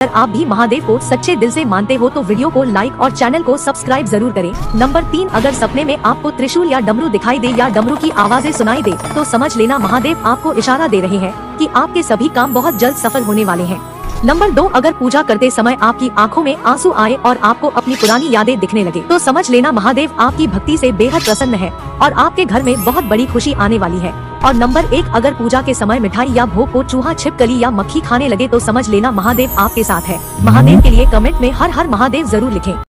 अगर आप भी महादेव को सच्चे दिल से मानते हो तो वीडियो को लाइक और चैनल को सब्सक्राइब जरूर करें। नंबर 3, अगर सपने में आपको त्रिशूल या डमरू दिखाई दे या डमरू की आवाजें सुनाई दे तो समझ लेना महादेव आपको इशारा दे रहे हैं कि आपके सभी काम बहुत जल्द सफल होने वाले हैं। नंबर 2, अगर पूजा करते समय आपकी आंखों में आंसू आए और आपको अपनी पुरानी यादें दिखने लगे तो समझ लेना महादेव आपकी भक्ति से बेहद प्रसन्न है और आपके घर में बहुत बड़ी खुशी आने वाली है। और नंबर 1, अगर पूजा के समय मिठाई या भोग को चूहा, छिपकली या मक्खी खाने लगे तो समझ लेना महादेव आपके साथ है। महादेव के लिए कमेंट में हर हर महादेव जरूर लिखें।